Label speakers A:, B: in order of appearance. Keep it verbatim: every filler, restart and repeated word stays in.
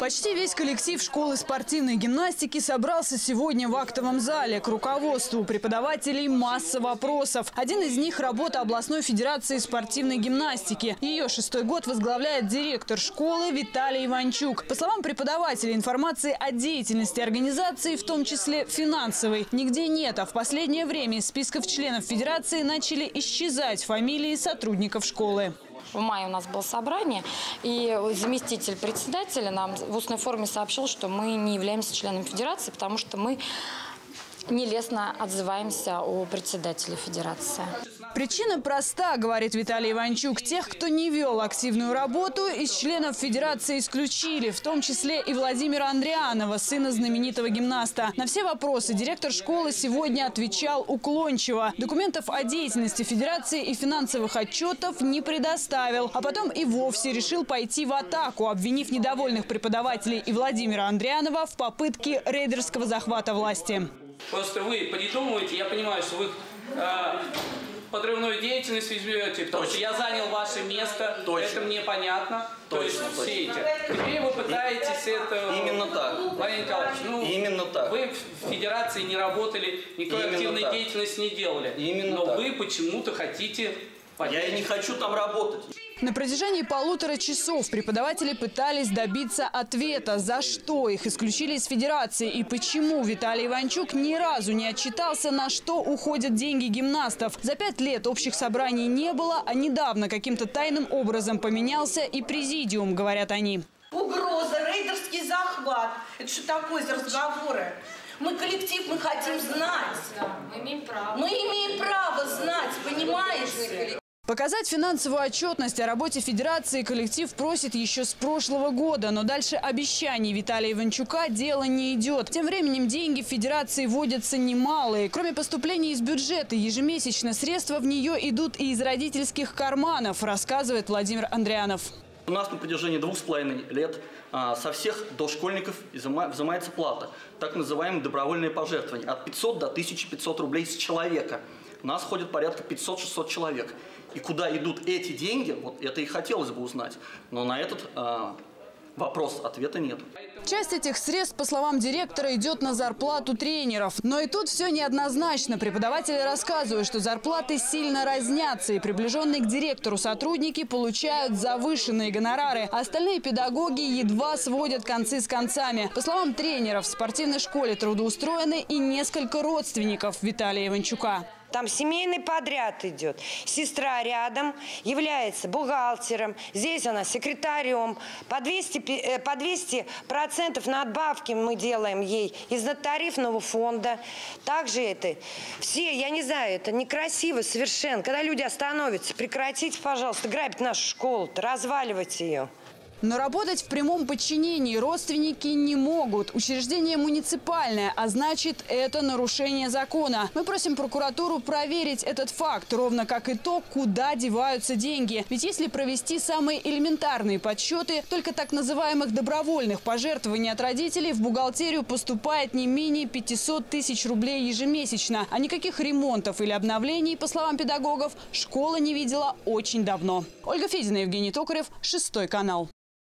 A: Почти весь коллектив школы спортивной гимнастики собрался сегодня в актовом зале. К руководству преподавателей масса вопросов. Один из них – работа областной федерации спортивной гимнастики. Ее шестой год возглавляет директор школы Виталий Иванчук. По словам преподавателя, информации о деятельности организации, в том числе финансовой, нигде нет. А в последнее время из списков членов федерации начали исчезать фамилии сотрудников школы.
B: В мае у нас было собрание, и заместитель председателя нам в устной форме сообщил, что мы не являемся членом федерации, потому что мы нелестно отзываемся о председателе федерации.
A: Причина проста, говорит Виталий Иванчук. Тех, кто не вел активную работу, из членов федерации исключили, в том числе и Владимира Андрианова, сына знаменитого гимнаста. На все вопросы директор школы сегодня отвечал уклончиво. Документов о деятельности федерации и финансовых отчетов не предоставил. А потом и вовсе решил пойти в атаку, обвинив недовольных преподавателей и Владимира Андрианова в попытке рейдерского захвата власти.
C: Просто вы придумываете, я понимаю, что вы э, подрывную деятельность изберете, потому что я занял ваше место, точно. Это мне понятно. Точно, то есть точно. Все эти. Теперь вы пытаетесь это...
D: Именно так.
C: Владимир Николаевич, ну,
D: Именно так.
C: Вы в федерации не работали, никакой Именно активной так. деятельности не делали.
D: Именно
C: но
D: так.
C: вы почему-то хотите...
D: Я и не хочу там работать.
A: На протяжении полутора часов преподаватели пытались добиться ответа, за что их исключили из федерации и почему Виталий Иванчук ни разу не отчитался, на что уходят деньги гимнастов. За пять лет общих собраний не было, а недавно каким-то тайным образом поменялся и президиум, говорят они.
E: Угроза, рейдерский захват. Это что такое за разговоры? Мы коллектив, мы хотим знать.
B: Да, мы имеем право.
E: Мы имеем право знать, понимаете?
A: Показать финансовую отчетность о работе федерации коллектив просит еще с прошлого года. Но дальше обещаний Виталия Иванчука дело не идет. Тем временем деньги в федерации водятся немалые. Кроме поступлений из бюджета, ежемесячно средства в нее идут и из родительских карманов, рассказывает Владимир Андрианов.
D: У нас на протяжении двух с половиной лет а, со всех дошкольников взимается плата. Так называемые добровольные пожертвования. От пятисот до тысячи пятисот рублей с человека. У нас ходит порядка пятьсот-шестьсот человек. И куда идут эти деньги, вот это и хотелось бы узнать. Но на этот а, вопрос ответа нет.
A: Часть этих средств, по словам директора, идет на зарплату тренеров. Но и тут все неоднозначно. Преподаватели рассказывают, что зарплаты сильно разнятся. И приближенные к директору сотрудники получают завышенные гонорары. А остальные педагоги едва сводят концы с концами. По словам тренеров, в спортивной школе трудоустроены и несколько родственников Виталия Иванчука.
F: Там семейный подряд идет. Сестра рядом является бухгалтером. Здесь она секретарем. По двести, по двести процентов надбавки мы делаем ей из надтарифного фонда. Также это все, я не знаю, это некрасиво совершенно. Когда люди остановятся, прекратите, пожалуйста, грабить нашу школу-то, разваливать ее.
A: Но работать в прямом подчинении родственники не могут. Учреждение муниципальное, а значит, это нарушение закона. Мы просим прокуратуру проверить этот факт, ровно как и то, куда деваются деньги. Ведь если провести самые элементарные подсчеты, только так называемых добровольных пожертвований от родителей в бухгалтерию поступает не менее пятисот тысяч рублей ежемесячно. А никаких ремонтов или обновлений, по словам педагогов, школа не видела очень давно. Ольга Федина, Евгений Токарев, шестой канал.